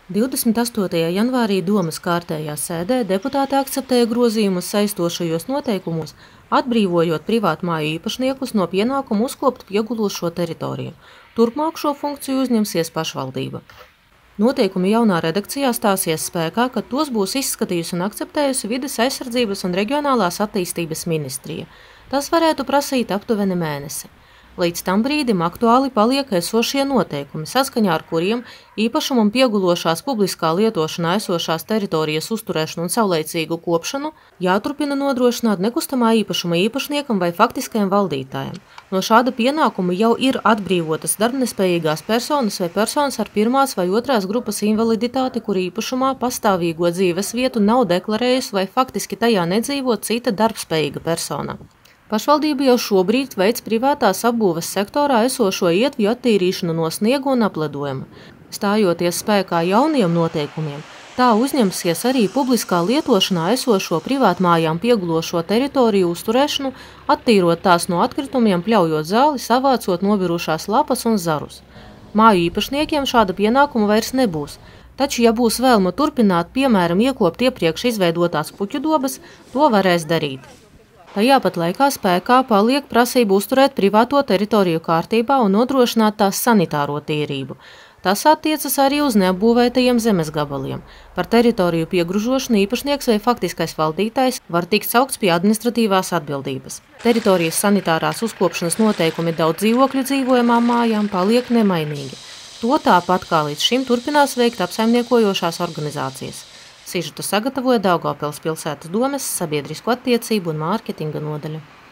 28. janvārī Domas kārtējā sēdē deputāti akceptēja grozījumus saistošajos noteikumos, atbrīvojot privātmāju īpašniekus no pienākuma uzkopt piegulošo teritoriju. Turpmāk šo funkciju uzņemsies pašvaldība. Noteikumi jaunā redakcijā stāsies spēkā, kad tos būs izskatījusi un akceptējusi Vides aizsardzības un reģionālās attīstības ministrija. Tas varētu prasīt aptuveni mēnesi. Līdz tam brīdim aktuāli paliek esošie noteikumi, saskaņā ar kuriem īpašumam piegulošās publiskā lietošanā esošās teritorijas uzturēšanu un saulaicīgu kopšanu jāturpina nodrošināt nekustamā īpašuma īpašniekam vai faktiskajam valdītājam. No šāda pienākuma jau ir atbrīvotas darbnespējīgās personas vai personas ar pirmās vai otrās grupas invaliditāti, kur īpašumā pastāvīgo dzīves vietu nav deklarējusi vai faktiski tajā nedzīvo cita darbspējīga persona. Pašvaldība jau šobrīd veic privātās apbūves sektorā esošo ietvju attīrīšanu no sniega un apledojuma. Stājoties spēkā jauniem noteikumiem, tā uzņemsies arī publiskā lietošanā esošo privātmājām piegulošo teritoriju uzturēšanu, attīrot tās no atkritumiem, pļaujot zāli, savācot nobirušās lapas un zarus. Māju īpašniekiem šāda pienākuma vairs nebūs, taču, ja būs vēlme turpināt, piemēram, iekopt iepriekš izveidotās puķu dobas, to varēs darīt. Tajā pat laikā spēkā paliek prasība uzturēt privāto teritoriju kārtībā un nodrošināt tās sanitāro tīrību. Tas attiecas arī uz neapbūvētajiem zemes gabaliem. Par teritoriju piegružošanu īpašnieks vai faktiskais valdītājs var tikt saukts pie administratīvās atbildības. Teritorijas sanitārās uzkopšanas noteikumi daudz dzīvokļu dzīvojamām mājām paliek nemainīgi. To tāpat kā līdz šim turpinās veikt apsaimniekojošās organizācijas. Sižetu sagatavoja Daugavpils pilsētas domes sabiedrisko attiecību un mārketinga nodaļa.